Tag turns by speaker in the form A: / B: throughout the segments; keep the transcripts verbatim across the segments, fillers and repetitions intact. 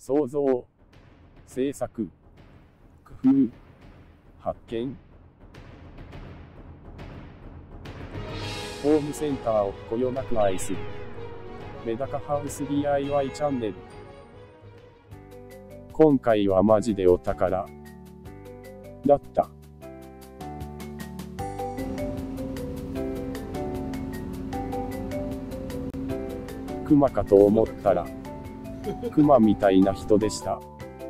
A: 創造、制作、工夫、発見。ホームセンターをこよなく愛するメダカハウス ディーアイワイ チャンネル。今回はマジでお宝だった。クマかと思ったらクマみたいな人でした。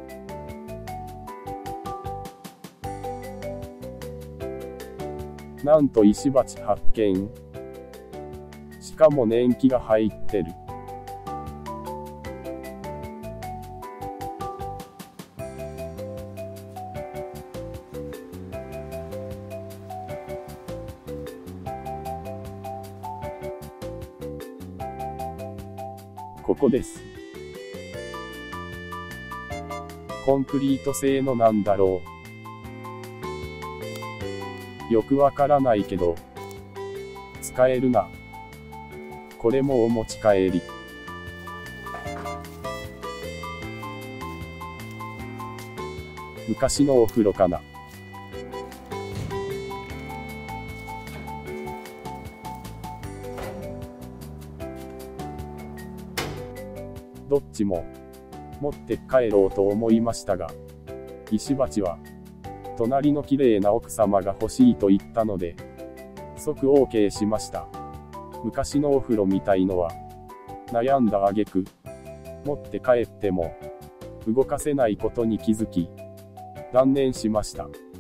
A: なんと石鉢発見。しかも年季が入ってる。ここです。コンクリート製のなんだろう。よくわからないけど使えるな。これもお持ち帰り。昔のお風呂かな。どっちも持って帰ろうと思いましたが、石鉢は隣の綺麗な奥様が欲しいと言ったので即 オーケー しました。昔のお風呂みたいのは悩んだ挙句、持って帰っても動かせないことに気づき断念しました。